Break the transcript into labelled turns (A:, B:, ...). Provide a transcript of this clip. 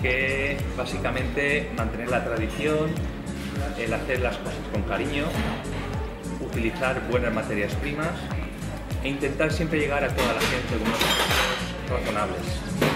A: que básicamente mantener la tradición, el hacer las cosas con cariño, utilizar buenas materias primas e intentar siempre llegar a toda la gente con unos precios razonables.